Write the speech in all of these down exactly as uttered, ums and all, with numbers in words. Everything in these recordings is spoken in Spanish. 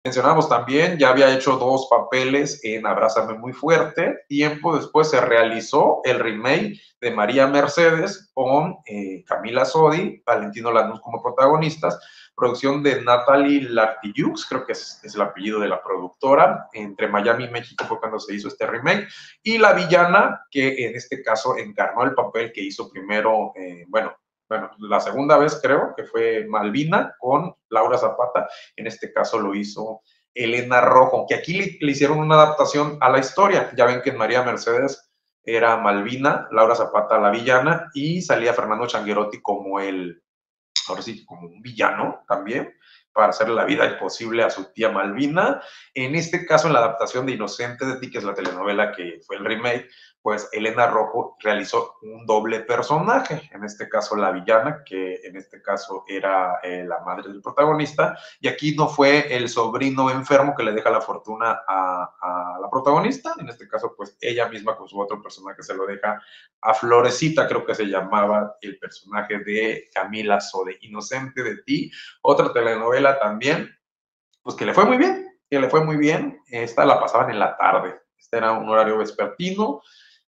Mencionamos también, ya había hecho dos papeles en Abrázame muy fuerte. Tiempo después se realizó el remake de María Mercedes con eh, Camila Sodi, Valentino Lanús como protagonistas, producción de Natalie Lartiux, creo que es, es el apellido de la productora. Entre Miami y México fue cuando se hizo este remake. Y la villana, que en este caso encarnó el papel que hizo primero, eh, bueno, bueno, la segunda vez creo que fue Malvina con Laura Zapata, en este caso lo hizo Elena Rojo, que aquí le, le hicieron una adaptación a la historia. Ya ven que en María Mercedes era Malvina, Laura Zapata la villana, y salía Fernando Changuerotti como el, ahora sí, como un villano también, para hacerle la vida imposible a su tía Malvina. En este caso, en la adaptación de Inocente de ti, que es la telenovela que fue el remake, pues Elena Rojo realizó un doble personaje, en este caso la villana, que en este caso era eh, la madre del protagonista, y aquí no fue el sobrino enfermo que le deja la fortuna a, a la protagonista, en este caso pues ella misma con su otro personaje se lo deja a Florecita, creo que se llamaba el personaje de Camila Sodi, Inocente de ti, otra telenovela también, pues que le fue muy bien, que le fue muy bien, esta la pasaban en la tarde, este era un horario vespertino,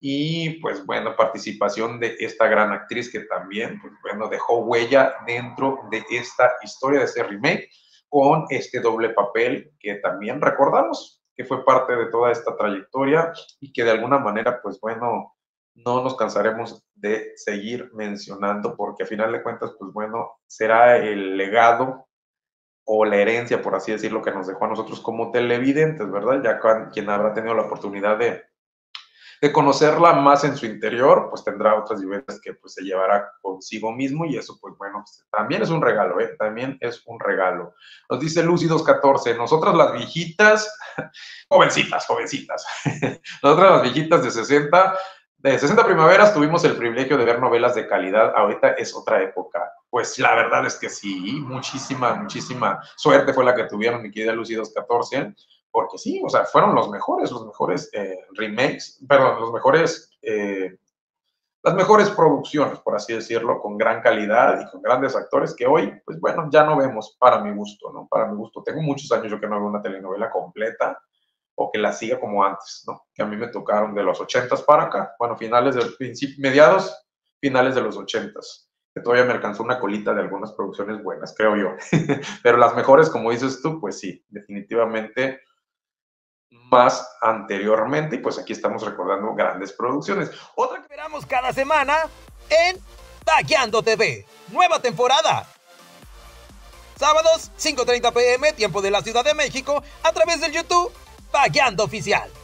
y pues bueno, participación de esta gran actriz que también, pues bueno, dejó huella dentro de esta historia, de este remake, con este doble papel que también recordamos, que fue parte de toda esta trayectoria y que de alguna manera, pues bueno, no nos cansaremos de seguir mencionando, porque a final de cuentas, pues bueno, será el legado o la herencia, por así decirlo, que nos dejó a nosotros como televidentes, ¿verdad? Ya quien habrá tenido la oportunidad de de conocerla más en su interior, pues tendrá otras vivencias que pues se llevará consigo mismo, y eso pues bueno, pues, también es un regalo, ¿eh? También es un regalo. Nos dice Lucy dos catorce, nosotras las viejitas, jovencitas, jovencitas, nosotras las viejitas de sesenta, de sesenta primaveras tuvimos el privilegio de ver novelas de calidad, ahorita es otra época. Pues la verdad es que sí, muchísima, muchísima suerte fue la que tuvieron, mi querida Lucy dos catorce, porque sí, o sea, fueron los mejores, los mejores eh, remakes, perdón, los mejores, eh, las mejores producciones, por así decirlo, con gran calidad y con grandes actores que hoy, pues bueno, ya no vemos para mi gusto, ¿no? Para mi gusto. Tengo muchos años yo que no veo una telenovela completa o que la siga como antes, ¿no? Que a mí me tocaron de los ochentas para acá, bueno, finales del principio, mediados, finales de los ochentas, que todavía me alcanzó una colita de algunas producciones buenas, creo yo. Pero las mejores, como dices tú, pues sí, definitivamente más anteriormente, y pues aquí estamos recordando grandes producciones. Otra que esperamos cada semana en Taqueando T V, nueva temporada. Sábados, cinco treinta p m, tiempo de la Ciudad de México, a través del YouTube Taqueando Oficial.